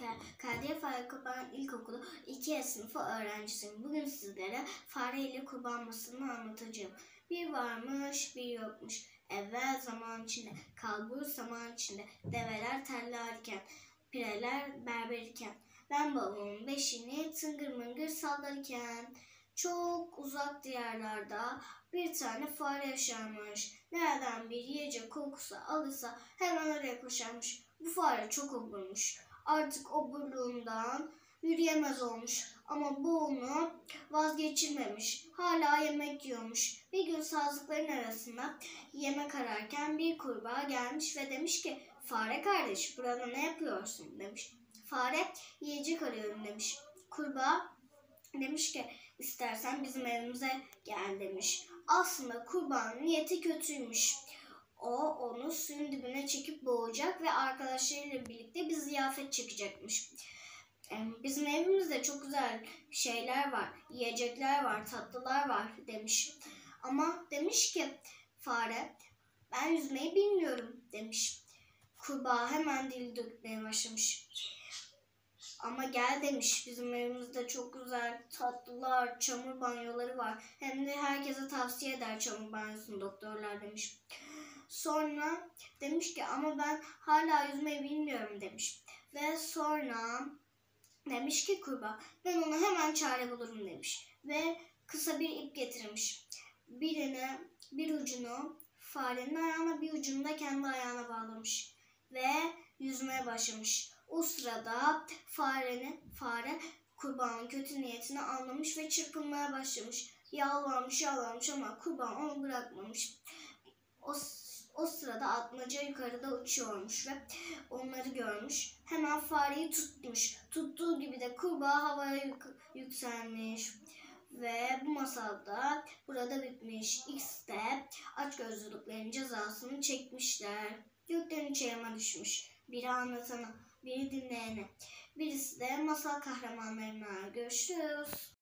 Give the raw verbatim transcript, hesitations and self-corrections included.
Merhabalar. Kadriye Fare Kurban İlkokulu iki sınıfı öğrencisiyim. Bugün sizlere fare ile kurban masalını anlatacağım. Bir varmış, bir yokmuş. Evvel zaman içinde, kalbur zaman içinde, develer tellerken, pireler berberken, ben babamın beşiğini tıngır mıngır sallarken, çok uzak diyarlarda bir tane fare yaşarmış. Nereden bir yiyecek kokusu alırsa hemen oraya koşarmış. Bu fare çok oburmuş. Artık oburluğundan yürüyemez olmuş. Ama bu onu vazgeçirmemiş. Hala yemek yiyormuş. Bir gün sazlıkların arasında yemek ararken bir kurbağa gelmiş ve demiş ki, "Fare kardeş, burada ne yapıyorsun?" demiş. Fare, "Yiyecek arıyorum." demiş. Kurbağa demiş ki, "İstersen bizim evimize gel." demiş. Aslında kurbağanın niyeti kötüymüş. O onu suyun dibine çekip boğacak ve arkadaşlarıyla birlikte bir ziyafet çekecekmiş. "Bizim evimizde çok güzel şeyler var, yiyecekler var, tatlılar var." demiş. Ama demiş ki fare, "Ben yüzmeyi bilmiyorum." demiş. Kurbağa hemen dil dökmeye başlamış. "Ama gel." demiş, "Bizim evimizde çok güzel tatlılar, çamur banyoları var. Hem de herkese tavsiye eder çamur banyosunu doktorlar." demiş. Sonra demiş ki, "Ama ben hala yüzmeyi bilmiyorum." demiş. Ve sonra demiş ki kurbağa, "Ben ona hemen çare bulurum." demiş. Ve kısa bir ip getirmiş. Birine, bir ucunu farenin ayağına, bir ucunu da kendi ayağına bağlamış. Ve yüzmeye başlamış. O sırada farenin, fare kurbağanın kötü niyetini anlamış ve çırpınmaya başlamış. Yalvarmış yalvarmış ama kurbağa onu bırakmamış. O, o sırada atmaca yukarıda uçuyormuş ve onları görmüş. Hemen fareyi tutmuş. Tuttuğu gibi de kurbağa havaya yük, yükselmiş. Ve bu masal da burada bitmiş. İkisi de açgözlülüklerin cezasını çekmişler. Gökten üç elma düşmüş. Biri anlatana, biri dinleyene. Birisi de masal kahramanlarına. Görüşürüz.